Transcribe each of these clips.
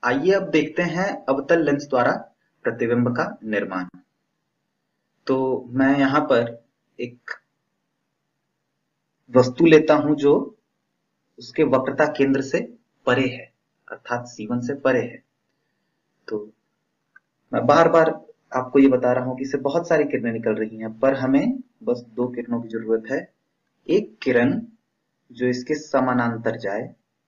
आइए अब देखते हैं अवतल लेंस द्वारा प्रतिबिंब का निर्माण। तो मैं यहां पर एक वस्तु लेता हूं जो उसके वक्रता केंद्र से परे है, अर्थात C1 से परे है। तो मैं बार बार आपको ये बता रहा हूं कि इससे बहुत सारी किरणें निकल रही हैं, पर हमें बस दो किरणों की जरूरत है। एक किरण जो इसके समानांतर जाए,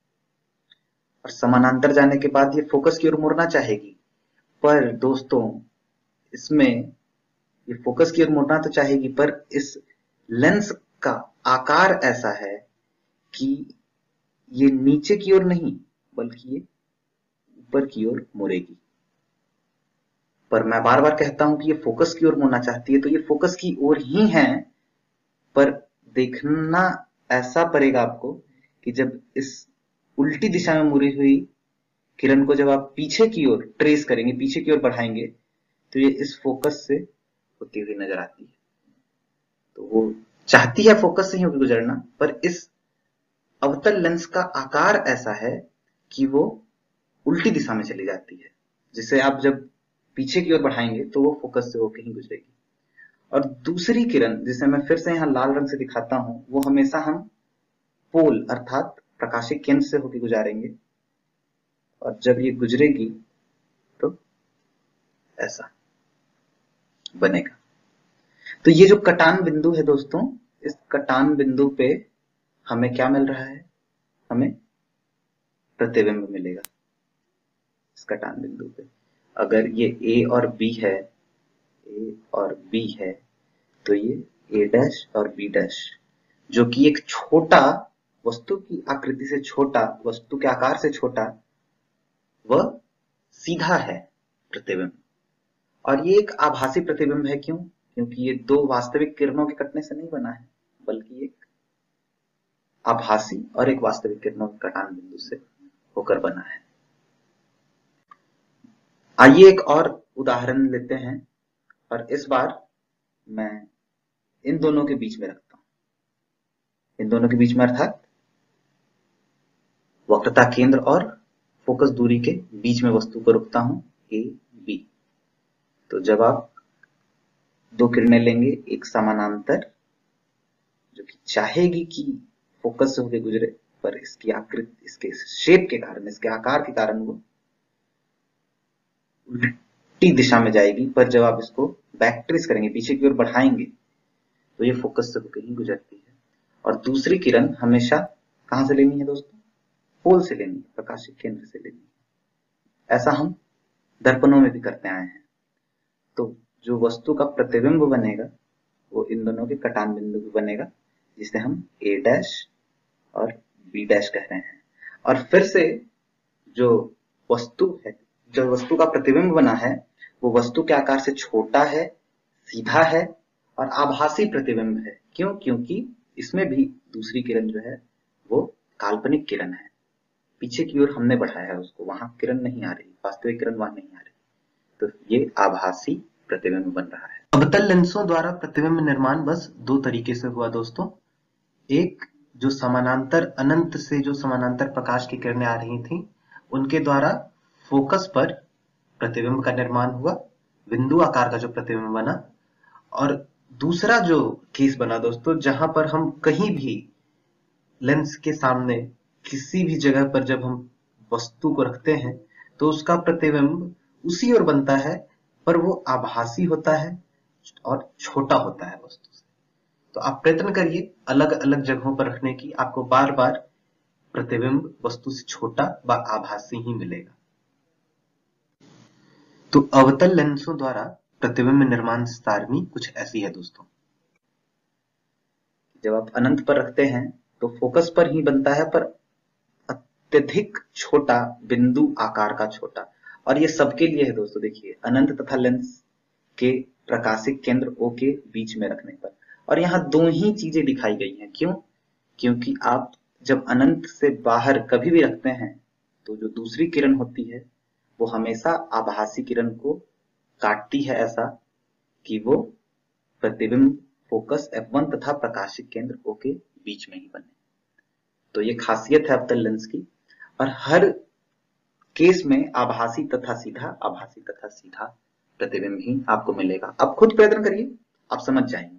और समानांतर जाने के बाद ये फोकस की ओर मुड़ना चाहेगी। पर दोस्तों, इसमें ये फोकस की ओर मुड़ना तो चाहेगी, पर इस लेंस का आकार ऐसा है कि ये नीचे की ओर नहीं बल्कि ये ऊपर की ओर मुड़ेगी। पर मैं बार बार कहता हूं कि ये फोकस की ओर मुड़ना चाहती है, तो ये फोकस की ओर ही है, पर देखना ऐसा पड़ेगा आपको कि जब इस उल्टी दिशा में मुड़ी हुई किरण को जब आप पीछे की ओर ट्रेस करेंगे, पीछे की ओर बढ़ाएंगे, तो ये इस फोकस से होती हुई नजर आती है। तो वो चाहती है फोकस से ही होकर गुजरना, पर इस अवतल लेंस का आकार ऐसा है कि वो उल्टी दिशा में चली जाती है, जिसे आप जब पीछे की ओर बढ़ाएंगे तो वो फोकस से होकर ही गुजरेगी। और दूसरी किरण, जिसे मैं फिर से यहां लाल रंग से दिखाता हूं, वो हमेशा हम पोल अर्थात प्रकाशिक केंद्र से होकर गुजारेंगे, और जब ये गुजरेगी तो ऐसा बनेगा। तो ये जो कटान बिंदु है दोस्तों, इस कटान बिंदु पे हमें क्या मिल रहा है? हमें प्रतिबिंब मिलेगा इस कटान बिंदु पे। अगर ये ए और बी है, ए और बी है, तो ये ए डैश और बी डैश, जो कि एक छोटा, वस्तु की आकृति से छोटा, वस्तु के आकार से छोटा, वह सीधा है प्रतिबिंब। और ये एक आभासी प्रतिबिंब है। क्यों? क्योंकि ये दो वास्तविक किरणों के कटने से नहीं बना है, बल्कि एक आभासी और एक वास्तविक किरणों के कटान बिंदु से होकर बना है। आइए एक और उदाहरण लेते हैं, और इस बार मैं इन दोनों के बीच में रखता हूं। इन दोनों के बीच में अर्थात वक्रता केंद्र और फोकस दूरी के बीच में वस्तु को रखता हूं, ए बी। तो जब आप दो किरणें लेंगे, एक समानांतर जो कि चाहेगी कि फोकस से होकर गुजरे, पर इसकी आकृति, इसके शेप के कारण, इसके आकार के कारण वो उल्टी दिशा में जाएगी। पर जब आप इसको बैक ट्रेस करेंगे, पीछे की ओर बढ़ाएंगे, तो ये फोकस से होकर ही गुजरती है। और दूसरी किरण हमेशा कहां से लेनी है दोस्तों? पोल से लेनी है, प्रकाशिक केंद्र से लेनी है। ऐसा हम दर्पणों में भी करते आए हैं। तो जो वस्तु का प्रतिबिंब बनेगा वो इन दोनों के कटान बिंदु पे बनेगा, जिसे हम ए डैश और बी डैश कह रहे हैं। और फिर से जो वस्तु है, जो वस्तु का प्रतिबिंब बना है, वो वस्तु के आकार से छोटा है, सीधा है और आभासी प्रतिबिंब है। क्यों? क्योंकि इसमें भी दूसरी किरण जो है वो काल्पनिक किरण है। पीछे की ओर हमने बढ़ाया है उसको, वहां किरण नहीं आ रही, वास्तविक किरण वहां नहीं आ रही, तो ये आभासी प्रतिबिंब बन रहा है। अवतल लेंसों द्वारा प्रतिबिंब निर्माण बस दो तरीके से हुआ दोस्तों। एक, जो समानांतर अनंत से जो समानांतर प्रकाश की किरणें आ रही थी, उनके द्वारा फोकस पर प्रतिबिंब का निर्माण हुआ, बिंदु आकार का जो प्रतिबिंब बना। और दूसरा जो केस बना दोस्तों, जहां पर हम कहीं भी लेंस के सामने किसी भी जगह पर जब हम वस्तु को रखते हैं, तो उसका प्रतिबिंब उसी ओर बनता है, पर वो आभासी होता है और छोटा होता है वस्तु से। तो आप प्रयत्न करिए अलग अलग जगहों पर रखने की, आपको बार बार प्रतिबिंब वस्तु से छोटा व आभासी ही मिलेगा। तो अवतल लेंसों द्वारा प्रतिबिंब निर्माण सारणी कुछ ऐसी है दोस्तों। जब आप अनंत पर रखते हैं तो फोकस पर ही बनता है, पर अत्यधिक छोटा, बिंदु आकार का छोटा। और ये सबके लिए है दोस्तों। देखिए, अनंत तथा लेंस के प्रकाशिक केंद्र O के बीच में रखने पर, और यहाँ दो ही चीजें दिखाई गई हैं। क्यों? क्योंकि आप जब अनंत से बाहर कभी भी रखते हैं, तो जो दूसरी किरण होती है वो हमेशा आभासी किरण को काटती है, ऐसा कि वो प्रतिबिंब फोकस F1 तथा प्रकाशिक केंद्र O के बीच में ही बने। तो ये खासियत है अवतल लेंस की। और हर केस में आभासी तथा सीधा प्रतिबिंब ही आपको मिलेगा। आप खुद प्रयत्न करिए, आप समझ जाएंगे।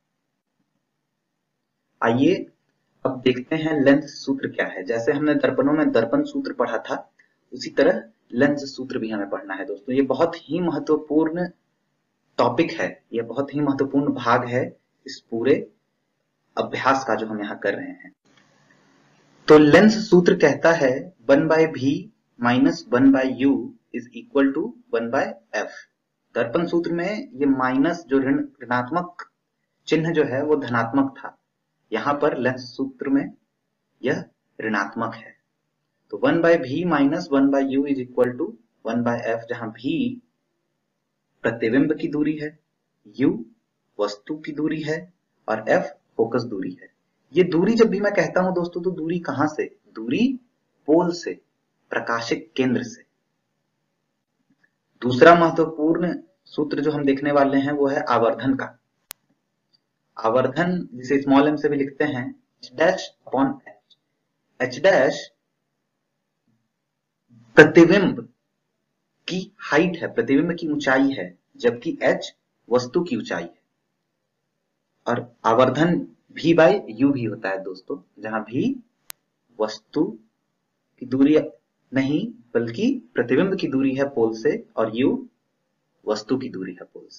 आइए अब देखते हैं लेंस सूत्र क्या है। जैसे हमने दर्पणों में दर्पण सूत्र पढ़ा था, उसी तरह लेंस सूत्र भी हमें पढ़ना है दोस्तों। ये बहुत ही महत्वपूर्ण टॉपिक है, ये बहुत ही महत्वपूर्ण भाग है इस पूरे अभ्यास का जो हम यहाँ कर रहे हैं। तो लेंस सूत्र कहता है 1/v minus 1/u is equal to 1/f। दर्पण सूत्र में ये माइनस जो ऋणात्मक चिन्ह जो है वो धनात्मक था, यहां पर लेंस सूत्र में यह ऋणात्मक है। तो 1/v minus 1/u is equal to 1/f, जहां v प्रतिबिंब की दूरी है, u वस्तु की दूरी है और f फोकस दूरी है। ये दूरी जब भी मैं कहता हूं दोस्तों, तो दूरी कहां से? दूरी पोल से, प्रकाशिक केंद्र से। दूसरा महत्वपूर्ण सूत्र जो हम देखने वाले हैं वो है आवर्धन का। आवर्धन जिसे स्मॉल m से भी लिखते हैं h' h' प्रतिबिंब की हाइट है, प्रतिबिंब की ऊंचाई है, जबकि h वस्तु की ऊंचाई है। और आवर्धन v/u भी होता है दोस्तों, जहां v वस्तु की दूरी नहीं बल्कि प्रतिबिंब की दूरी है पोल से, और u वस्तु की दूरी है पोल से।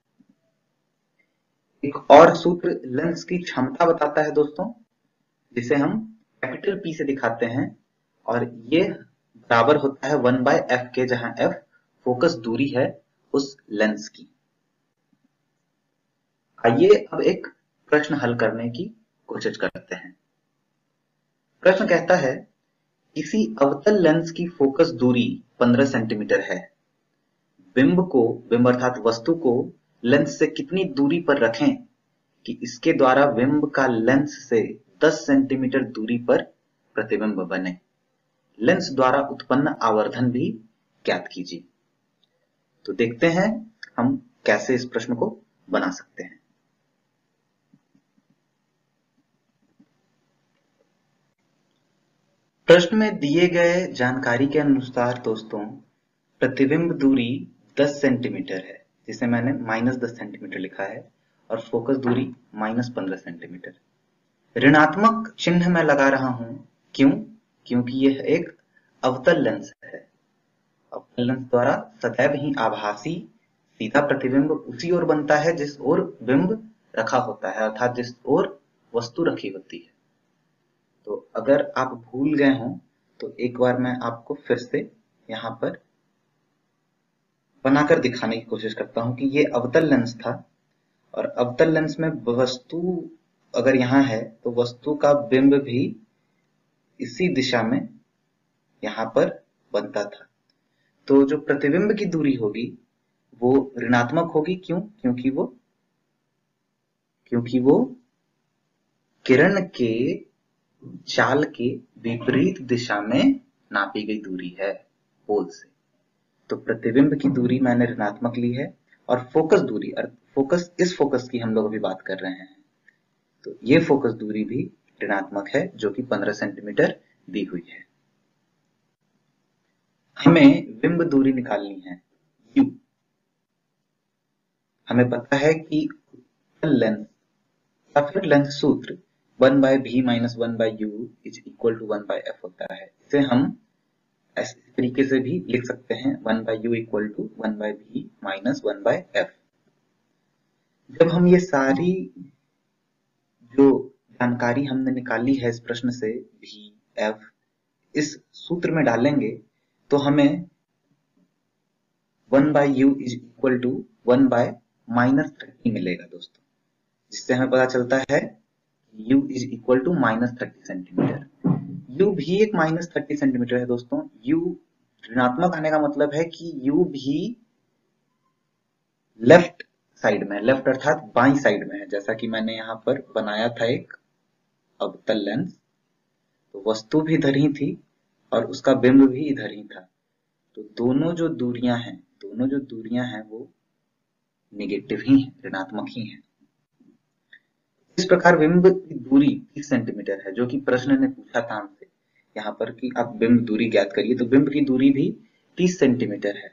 एक और सूत्र लेंस की क्षमता बताता है दोस्तों, जिसे हम कैपिटल P से दिखाते हैं, और ये बराबर होता है 1/f के, जहां f फोकस दूरी है उस लेंस की। आइए अब एक प्रश्न हल करने की कोशिश करते हैं। प्रश्न कहता है किसी अवतल लेंस की फोकस दूरी 15 सेंटीमीटर है। बिंब अर्थात वस्तु को लेंस से कितनी दूरी पर रखें कि इसके द्वारा बिंब का लेंस से 10 सेंटीमीटर दूरी पर प्रतिबिंब बने। लेंस द्वारा उत्पन्न आवर्धन भी ज्ञात कीजिए। तो देखते हैं हम कैसे इस प्रश्न को बना सकते हैं। प्रश्न में दिए गए जानकारी के अनुसार दोस्तों प्रतिबिंब दूरी 10 सेंटीमीटर है, जिसे मैंने -10 सेंटीमीटर लिखा है, और फोकस दूरी -15 सेंटीमीटर। ऋणात्मक चिन्ह मैं लगा रहा हूं, क्यों? क्योंकि यह एक अवतल लेंस है। अवतल लेंस द्वारा सदैव ही आभासी सीधा प्रतिबिंब उसी ओर बनता है जिस ओर बिंब रखा होता है, अर्थात जिस ओर वस्तु रखी होती है। तो अगर आप भूल गए हों तो एक बार मैं आपको फिर से यहां पर बनाकर दिखाने की कोशिश करता हूं कि ये अवतल लेंस था, और अवतल लेंस में वस्तु अगर यहां है तो वस्तु का बिंब भी इसी दिशा में यहां पर बनता था। तो जो प्रतिबिंब की दूरी होगी वो ऋणात्मक होगी। क्यों? क्योंकि वो किरण के चाल के विपरीत दिशा में नापी गई दूरी है पोल से। तो प्रतिबिंब की दूरी मैंने ऋणात्मक ली है, और फोकस दूरी, इस फोकस की हम लोग अभी बात कर रहे हैं, तो ये फोकस दूरी भी ऋणात्मक है, जो कि 15 सेंटीमीटर दी हुई है। हमें बिंब दूरी निकालनी है u। हमें पता है कि लेंस या फिर लेंस सूत्र 1/v minus 1/u is equal to 1/f होता है। इसे हम इस तरीके से भी लिख सकते हैं 1/u equal to 1/v minus 1/f। जब हम ये सारी जो जानकारी हमने निकाली है इस प्रश्न से v f इस सूत्र में डालेंगे तो हमें 1/u इज इक्वल टू 1/-30 मिलेगा दोस्तों, जिससे हमें पता चलता है u is equal to -30 centimetre. u भी एक -30 सेंटीमीटर है दोस्तों। u ऋणात्मक आने का मतलब है कि u भी लेफ्ट साइड में, लेफ्ट अर्थात बाई साइड में है। जैसा कि मैंने यहाँ पर बनाया था एक अवतल लेंस, तो वस्तु भी इधर ही थी और उसका बिंब भी इधर ही था। तो दोनों जो दूरियां हैं वो निगेटिव ही है, ऋणात्मक ही है। इस प्रकार बिंब की दूरी 30 सेंटीमीटर है, जो कि प्रश्न ने पूछा था हमसे यहाँ पर कि आप बिंब दूरी ज्ञात करिए, तो बिंब की दूरी भी 30 सेंटीमीटर है।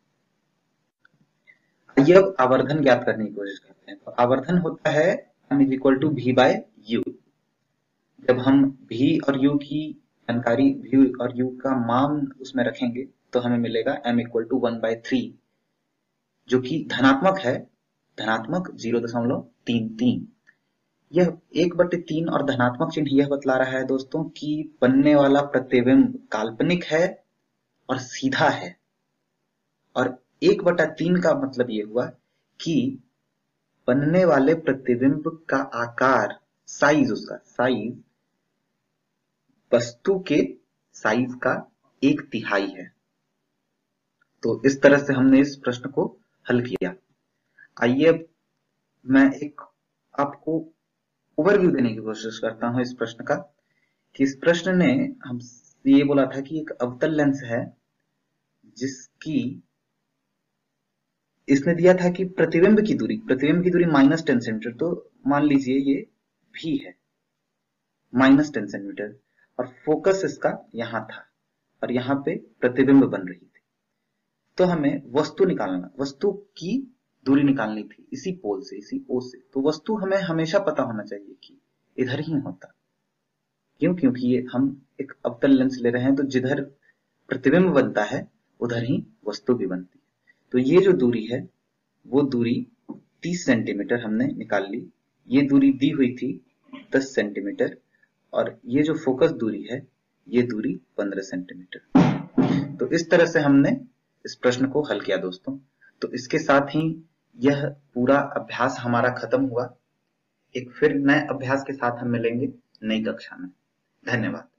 आइए अब आवर्धन ज्ञात करने की कोशिश करते हैं। तो आवर्धन होता है m is equal to v by u। जब हम v और u की जानकारी, v और u का मान उसमें रखेंगे तो हमें मिलेगा m इक्वल टू 1/3, जो कि धनात्मक है, धनात्मक 0.33। यह 1/3 और धनात्मक चिन्ह यह बतला रहा है दोस्तों कि बनने वाला प्रतिबिंब काल्पनिक है और सीधा है। और 1/3 का मतलब ये हुआ कि बनने वाले प्रतिबिंब का आकार, साइज, उसका साइज वस्तु के साइज का 1/3 है। तो इस तरह से हमने इस प्रश्न को हल किया। आइए अब मैं एक आपको ओवरव्यू देने की कोशिश करता हूं इस प्रश्न का, कि इस प्रश्न ने हम ये बोला था कि एक अवतल लेंस है जिसकी, इसने दिया था कि प्रतिबिंब की दूरी -10 सेंटीमीटर, तो मान लीजिए ये भी है -10 सेंटीमीटर, और फोकस इसका यहां था और यहां पे प्रतिबिंब बन रही थी। तो हमें वस्तु निकालना, वस्तु की दूरी निकालनी थी इसी पोल से, इसी ओ से। तो वस्तु हमें हमेशा पता होना चाहिए कि इधर ही होता। क्यों? क्योंकि ये हम एक अवतल लेंस ले रहे हैं, तो जिधर प्रतिबिंब बनता है उधर ही वस्तु भी बनती है। तो ये जो दूरी है वो दूरी 30 सेंटीमीटर हमने निकाल ली। ये दूरी दी हुई थी 10 सेंटीमीटर, और ये जो फोकस दूरी है ये दूरी 15 सेंटीमीटर। तो इस तरह से हमने इस प्रश्न को हल किया दोस्तों। तो इसके साथ ही यह पूरा अभ्यास हमारा खत्म हुआ। एक फिर नए अभ्यास के साथ हम मिलेंगे नई कक्षा में। धन्यवाद।